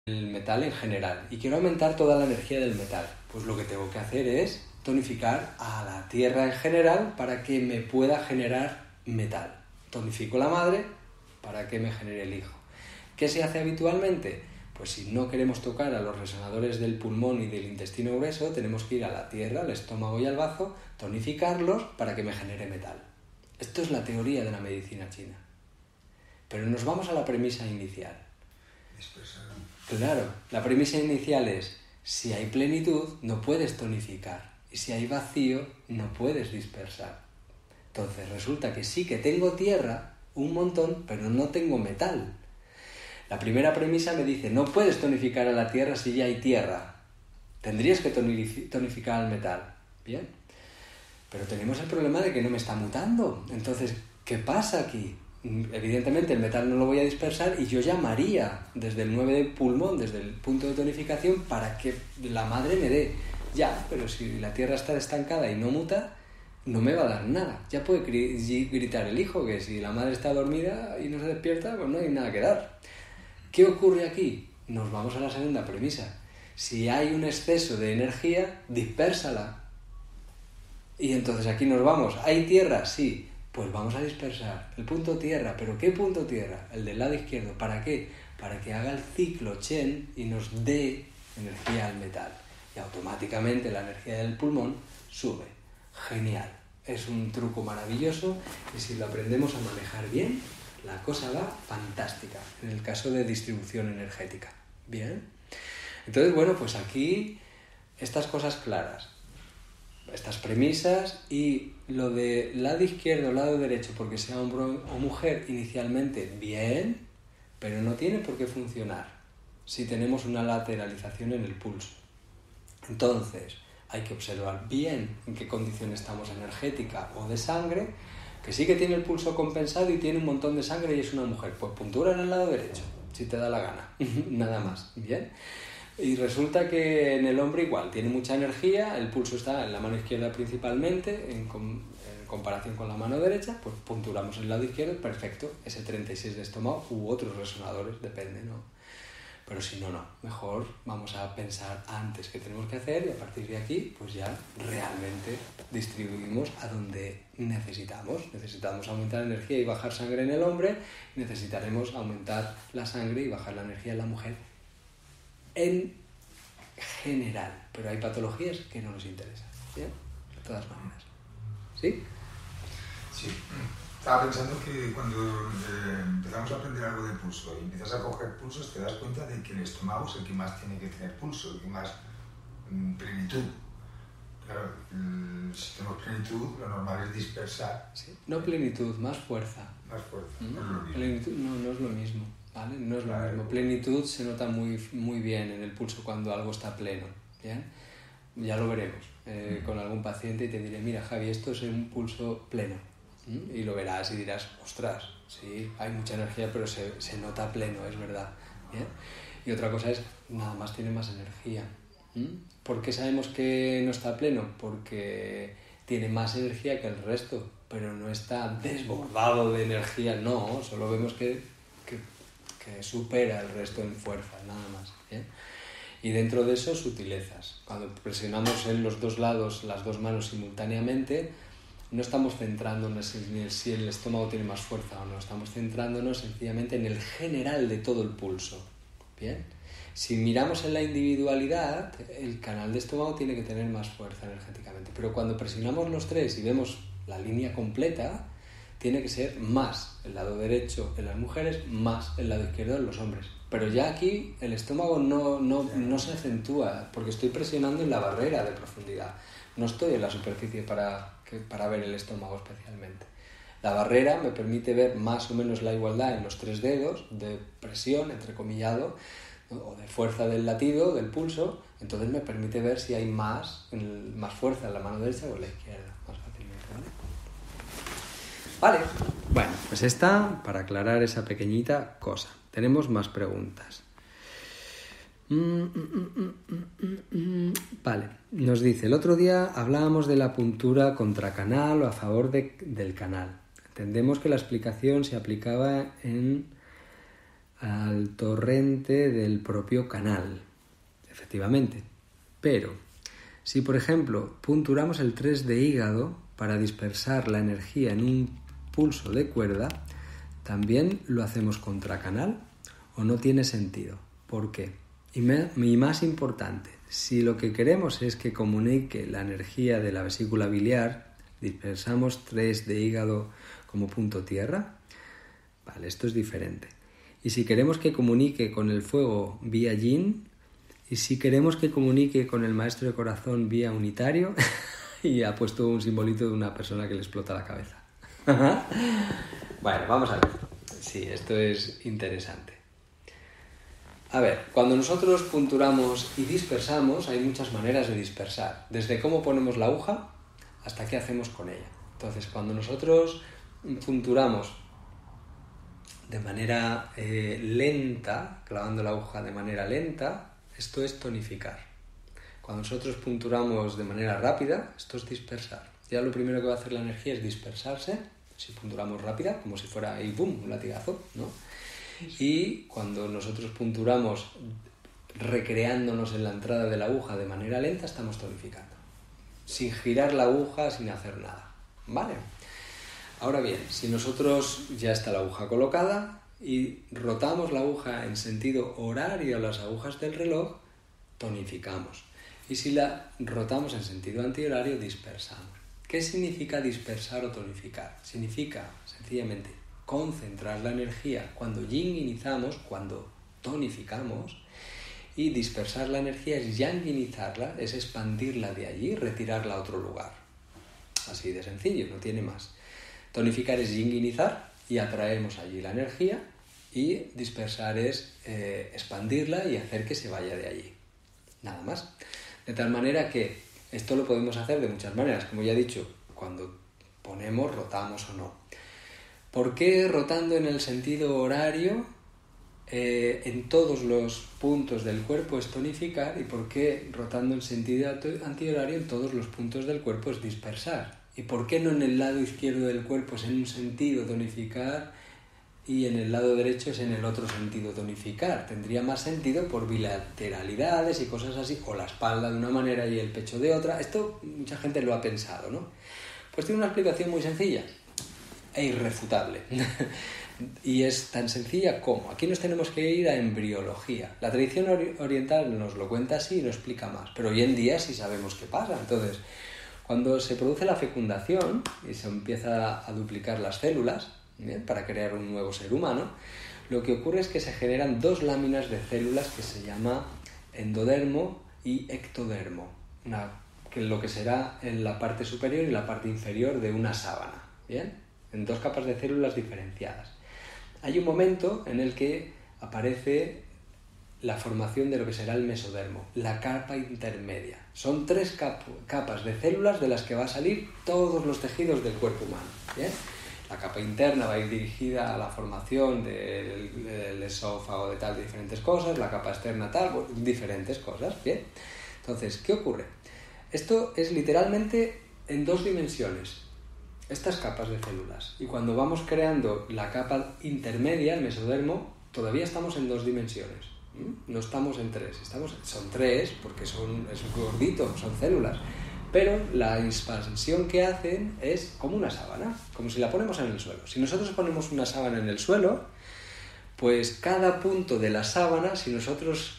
el metal en general y quiero aumentar toda la energía del metal, pues lo que tengo que hacer es tonificar a la tierra en general para que me pueda generar metal. Tonifico la madre para que me genere el hijo. ¿Qué se hace habitualmente? Pues si no queremos tocar a los resonadores del pulmón y del intestino grueso, tenemos que ir a la tierra, al estómago y al bazo, tonificarlos para que me genere metal. Esto es la teoría de la medicina china. Pero nos vamos a la premisa inicial. Claro, la premisa inicial es, si hay plenitud, no puedes tonificar. Y si hay vacío, no puedes dispersar. Entonces resulta que sí que tengo tierra, un montón, pero no tengo metal. La primera premisa me dice, no puedes tonificar a la tierra si ya hay tierra. Tendrías que tonificar al metal. Bien. Pero tenemos el problema de que no me está mutando. Entonces, ¿qué pasa aquí? Evidentemente el metal no lo voy a dispersar y yo llamaría desde el 9 de pulmón, desde el punto de tonificación, para que la madre me dé. Ya, pero si la tierra está estancada y no muta, no me va a dar nada. Ya puede gritar el hijo, que si la madre está dormida y no se despierta, pues no hay nada que dar. ¿Qué ocurre aquí? Nos vamos a la segunda premisa. Si hay un exceso de energía, dispérsala. Y entonces aquí nos vamos. ¿Hay tierra? Sí. Pues vamos a dispersar el punto tierra. ¿Pero qué punto tierra? El del lado izquierdo. ¿Para qué? Para que haga el ciclo Chen y nos dé energía al metal. Y automáticamente la energía del pulmón sube. Genial. Es un truco maravilloso y si lo aprendemos a manejar bien, la cosa va fantástica en el caso de distribución energética. Bien. Entonces, bueno, pues aquí estas cosas claras. Estas premisas y lo de lado izquierdo, lado derecho, porque sea hombre o mujer inicialmente, bien, pero no tiene por qué funcionar si tenemos una lateralización en el pulso. Entonces, hay que observar bien en qué condición estamos energética o de sangre, que sí que tiene el pulso compensado y tiene un montón de sangre y es una mujer. Pues puntura en el lado derecho, si te da la gana, nada más, ¿bien? Y resulta que en el hombre igual, tiene mucha energía, el pulso está en la mano izquierda principalmente, en comparación con la mano derecha, pues punturamos el lado izquierdo, perfecto, ese 36 de estómago u otros resonadores, depende, ¿no? Pero si no, no, mejor vamos a pensar antes qué tenemos que hacer y a partir de aquí, pues ya realmente distribuimos a donde necesitamos. Necesitamos aumentar la energía y bajar sangre en el hombre, necesitaremos aumentar la sangre y bajar la energía en la mujer. En general, pero hay patologías que no nos interesan, ¿bien? De todas maneras. ¿Sí? Sí. Estaba pensando que cuando empezamos a aprender algo de pulso y empiezas a coger pulsos, te das cuenta de que el estómago es el que más tiene que tener pulso, el que más plenitud. Claro, si tenemos plenitud, lo normal es dispersar. Sí. No plenitud, más fuerza. Más fuerza. No, no es lo mismo. Plenitud no es lo mismo. ¿Vale? No es lo mismo. Plenitud se nota muy bien en el pulso cuando algo está pleno. ¿Bien? Ya lo veremos con algún paciente y te diré, mira Javi, esto es un pulso pleno. Y lo verás y dirás, ostras, sí, hay mucha energía pero se nota pleno, es verdad. ¿Bien? Y otra cosa es, nada más tiene más energía. ¿Por qué sabemos que no está pleno? Porque tiene más energía que el resto, pero no está desbordado de energía, no, solo vemos que supera el resto en fuerza, nada más. ¿Bien? Y dentro de eso, sutilezas. Cuando presionamos en los dos lados, las dos manos simultáneamente, no estamos centrándonos en si el estómago tiene más fuerza o no, estamos centrándonos sencillamente en el general de todo el pulso. ¿Bien? Si miramos en la individualidad, el canal de estómago tiene que tener más fuerza energéticamente, pero cuando presionamos los tres y vemos la línea completa, tiene que ser más el lado derecho en las mujeres, más el lado izquierdo en los hombres. Pero ya aquí el estómago no se acentúa, porque estoy presionando en la barrera de profundidad. No estoy en la superficie para ver el estómago especialmente. La barrera me permite ver más o menos la igualdad en los tres dedos de presión, entrecomillado, o de fuerza del latido, del pulso. Entonces me permite ver si hay más fuerza en la mano derecha o en la izquierda, más fácilmente, ¿vale? Vale, bueno, pues esta, para aclarar esa pequeñita cosa. Tenemos más preguntas. Vale, nos dice, el otro día hablábamos de la puntura contra canal o a favor del canal. Entendemos que la explicación se aplicaba en al torrente del propio canal, efectivamente. Pero si, por ejemplo, punturamos el 3 de hígado para dispersar la energía en un pulso de cuerda, ¿también lo hacemos contracanal o no tiene sentido? ¿Por qué? Y más importante, si lo que queremos es que comunique la energía de la vesícula biliar, dispersamos 3 de hígado como punto tierra. Vale, esto es diferente. Y si queremos que comunique con el fuego vía yin, y si queremos que comunique con el maestro de corazón vía unitario, y ha puesto un simbolito de una persona que le explota la cabeza. Bueno, vamos a ver. Sí, esto es interesante. A ver, cuando nosotros punturamos y dispersamos, hay muchas maneras de dispersar. Desde cómo ponemos la aguja hasta qué hacemos con ella. Entonces, cuando nosotros punturamos de manera lenta, clavando la aguja de manera lenta, esto es tonificar. Cuando nosotros punturamos de manera rápida, esto es dispersar. Ya lo primero que va a hacer la energía es dispersarse, si punturamos rápida, como si fuera ahí, ¡boom!, un latigazo, ¿no? Y cuando nosotros punturamos recreándonos en la entrada de la aguja de manera lenta, estamos tonificando. Sin girar la aguja, sin hacer nada. ¿Vale? Ahora bien, si nosotros ya está la aguja colocada y rotamos la aguja en sentido horario a las agujas del reloj, tonificamos. Y si la rotamos en sentido antihorario, dispersamos. ¿Qué significa dispersar o tonificar? Significa, sencillamente, concentrar la energía cuando yin-yinizamos, cuando tonificamos, y dispersar la energía es yang-yinizarla, es expandirla de allí, retirarla a otro lugar. Así de sencillo, no tiene más. Tonificar es yin-yinizar y atraemos allí la energía, y dispersar es expandirla y hacer que se vaya de allí. Nada más. De tal manera que esto lo podemos hacer de muchas maneras, como ya he dicho, cuando ponemos, rotamos o no. ¿Por qué rotando en el sentido horario en todos los puntos del cuerpo es tonificar? ¿Y por qué rotando en sentido antihorario en todos los puntos del cuerpo es dispersar? ¿Y por qué no en el lado izquierdo del cuerpo es en un sentido tonificar y en el lado derecho es en el otro sentido tonificar? Tendría más sentido por bilateralidades y cosas así, o la espalda de una manera y el pecho de otra. Esto mucha gente lo ha pensado, ¿no? Pues tiene una explicación muy sencilla e irrefutable. Y es tan sencilla como, aquí nos tenemos que ir a embriología. La tradición oriental nos lo cuenta así y lo explica más, pero hoy en día sí sabemos qué pasa. Entonces, cuando se produce la fecundación y se empieza a duplicar las células, ¿bien?, para crear un nuevo ser humano, lo que ocurre es que se generan dos láminas de células que se llama endodermo y ectodermo, que lo que será en la parte superior y la parte inferior de una sábana, ¿bien?, en dos capas de células diferenciadas. Hay un momento en el que aparece la formación de lo que será el mesodermo, la capa intermedia. Son 3 capas de células de las que va a salir todos los tejidos del cuerpo humano, ¿bien? La capa interna va a ir dirigida a la formación del esófago, de diferentes cosas, la capa externa diferentes cosas, ¿bien? Entonces, ¿qué ocurre? Esto es literalmente en 2 dimensiones, estas capas de células. Y cuando vamos creando la capa intermedia, el mesodermo, todavía estamos en 2 dimensiones. No estamos en 3, son 3 porque es un gordito, son células. Pero la expansión que hacen es como una sábana, como si la ponemos en el suelo. Si nosotros ponemos una sábana en el suelo, pues cada punto de la sábana, si nosotros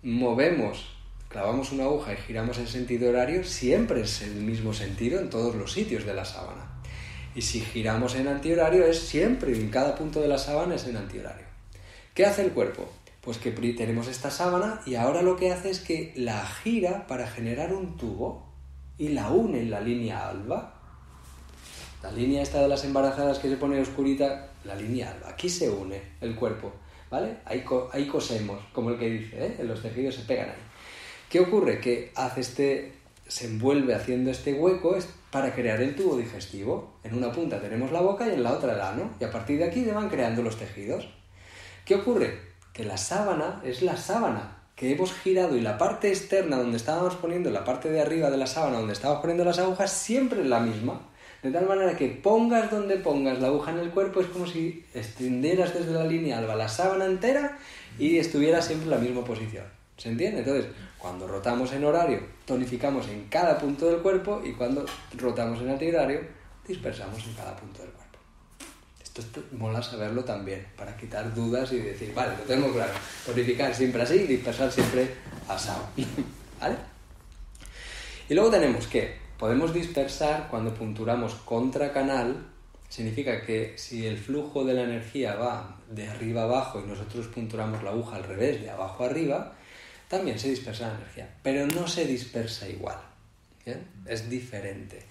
clavamos una aguja y giramos en sentido horario, siempre es el mismo sentido en todos los sitios de la sábana. Y si giramos en antihorario, es siempre, en cada punto de la sábana es en antihorario. ¿Qué hace el cuerpo? Pues que tenemos esta sábana y ahora lo que hace es que la gira para generar un tubo y la une en la línea alba. La línea esta de las embarazadas que se pone oscurita, la línea alba. Aquí se une el cuerpo, ¿vale? Ahí cosemos, como el que dice, ¿eh? Los tejidos se pegan ahí. ¿Qué ocurre? Que se envuelve haciendo este hueco para crear el tubo digestivo. En una punta tenemos la boca y en la otra el ano. Y a partir de aquí se van creando los tejidos. ¿Qué ocurre? Que la sábana es la sábana que hemos girado y la parte externa donde estábamos poniendo, la parte de arriba de la sábana donde estábamos poniendo las agujas, siempre es la misma. De tal manera que pongas donde pongas la aguja en el cuerpo, es como si extendieras desde la línea alba la sábana entera y estuviera siempre en la misma posición. ¿Se entiende? Entonces, cuando rotamos en horario, tonificamos en cada punto del cuerpo, y cuando rotamos en antihorario, dispersamos en cada punto del cuerpo. Esto mola saberlo también, para quitar dudas y decir, vale, lo tengo claro, tonificar siempre así y dispersar siempre asado. ¿Vale? Y luego tenemos que podemos dispersar cuando punturamos contracanal. Significa que si el flujo de la energía va de arriba a abajo y nosotros punturamos la aguja al revés, de abajo a arriba, también se dispersa la energía, pero no se dispersa igual. ¿Bien? Es diferente.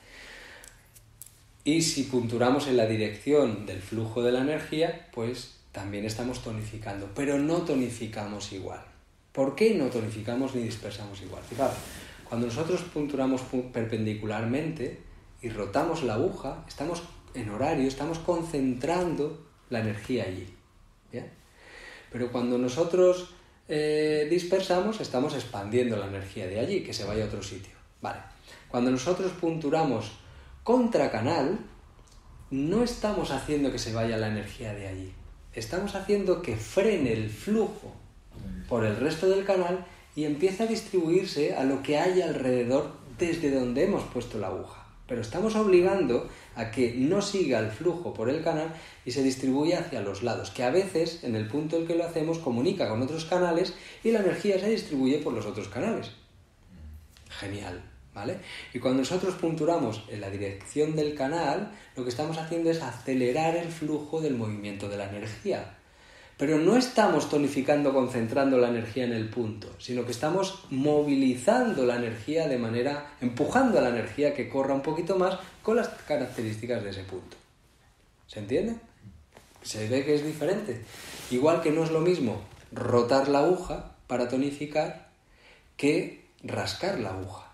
Y si punturamos en la dirección del flujo de la energía, pues también estamos tonificando, pero no tonificamos igual. ¿Por qué no tonificamos ni dispersamos igual? Fijaos, cuando nosotros punturamos perpendicularmente y rotamos la aguja, estamos en horario, estamos concentrando la energía allí. ¿Bien? Pero cuando nosotros dispersamos, estamos expandiendo la energía de allí, que se vaya a otro sitio. Vale. Cuando nosotros punturamos contracanal, no estamos haciendo que se vaya la energía de allí. Estamos haciendo que frene el flujo por el resto del canal y empiece a distribuirse a lo que hay alrededor desde donde hemos puesto la aguja. Pero estamos obligando a que no siga el flujo por el canal y se distribuya hacia los lados, que a veces, en el punto en que lo hacemos, comunica con otros canales y la energía se distribuye por los otros canales. Genial, ¿vale? Y cuando nosotros punturamos en la dirección del canal, lo que estamos haciendo es acelerar el flujo del movimiento de la energía. Pero no estamos tonificando, concentrando la energía en el punto, sino que estamos movilizando la energía de manera, empujando a la energía que corra un poquito más con las características de ese punto. ¿Se entiende? Se ve que es diferente. Igual que no es lo mismo rotar la aguja para tonificar que rascar la aguja.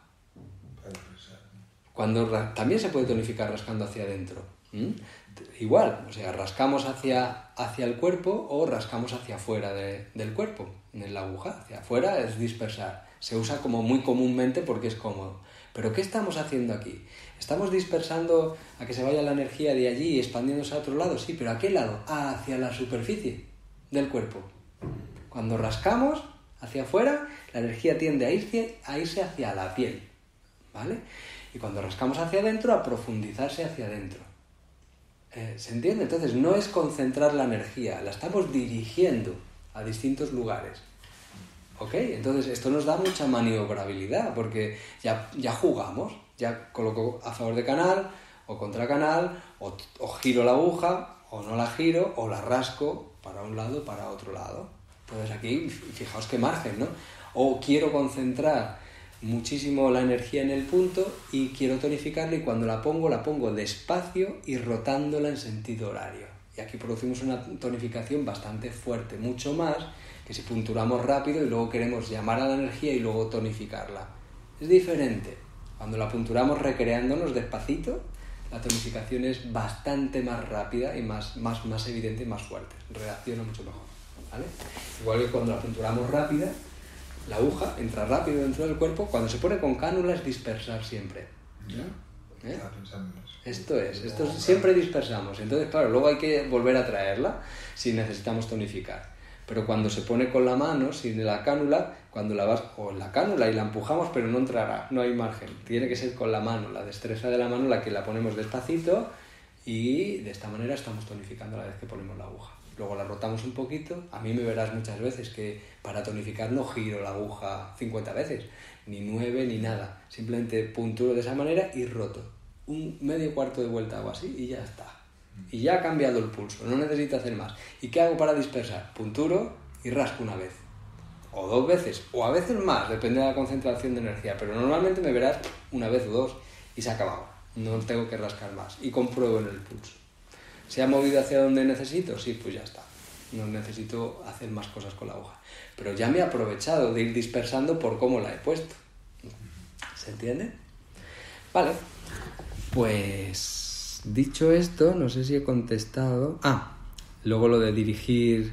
También se puede tonificar rascando hacia adentro. Igual, o sea, rascamos hacia el cuerpo o rascamos hacia afuera del cuerpo, en la aguja. Hacia afuera es dispersar. Se usa como muy comúnmente porque es cómodo. Pero ¿qué estamos haciendo aquí? ¿Estamos dispersando a que se vaya la energía de allí y expandiéndose a otro lado? Sí, pero ¿a qué lado? Hacia la superficie del cuerpo. Cuando rascamos hacia afuera, la energía tiende a irse hacia la piel, ¿vale? Y cuando rascamos hacia adentro, a profundizarse hacia adentro. ¿Se entiende? Entonces no es concentrar la energía, la estamos dirigiendo a distintos lugares. ¿Ok? Entonces esto nos da mucha maniobrabilidad porque ya jugamos, ya coloco a favor de canal o contra canal, o giro la aguja o no la giro, o la rasco para un lado o para otro lado. Entonces aquí fijaos qué margen, ¿no? O quiero concentrar muchísimo la energía en el punto y quiero tonificarla, y cuando la pongo despacio y rotándola en sentido horario. Y aquí producimos una tonificación bastante fuerte, mucho más que si punturamos rápido y luego queremos llamar a la energía y luego tonificarla. Es diferente. Cuando la punturamos recreándonos despacito, la tonificación es bastante más rápida y más evidente y más fuerte. Reacciona mucho mejor, ¿vale? Igual que cuando la punturamos rápida, la aguja entra rápido dentro del cuerpo. Cuando se pone con cánula es dispersar siempre. ¿Eh? Esto siempre dispersamos. Entonces, claro, luego hay que volver a traerla si necesitamos tonificar. Pero cuando se pone con la mano, sin la cánula, cuando la vas con la cánula y la empujamos, pero no entrará, no hay margen. Tiene que ser con la mano, la destreza de la mano, la que la ponemos despacito, y de esta manera estamos tonificando a la vez que ponemos la aguja. Luego la rotamos un poquito. A mí me verás muchas veces que para tonificar no giro la aguja 50 veces, ni 9 ni nada. Simplemente punturo de esa manera y roto. Un medio cuarto de vuelta o así y ya está. Y ya ha cambiado el pulso, no necesito hacer más. ¿Y qué hago para dispersar? Punturo y rasco una vez. O 2 veces, o a veces más, depende de la concentración de energía. Pero normalmente me verás una vez o 2 y se ha acabado. No tengo que rascar más. Y compruebo en el pulso. ¿Se ha movido hacia donde necesito? Sí, pues ya está. No necesito hacer más cosas con la aguja. Pero ya me he aprovechado de ir dispersando por cómo la he puesto. ¿Se entiende? Vale. Pues dicho esto, no sé si he contestado. Luego lo de dirigir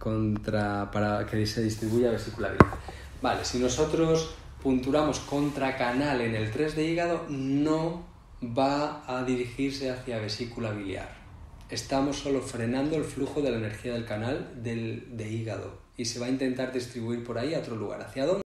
para que se distribuya vesicularidad. Vale, si nosotros punturamos contracanal en el 3 de hígado, no va a dirigirse hacia vesícula biliar. Estamos solo frenando el flujo de la energía del canal de hígado y se va a intentar distribuir por ahí a otro lugar. ¿Hacia dónde?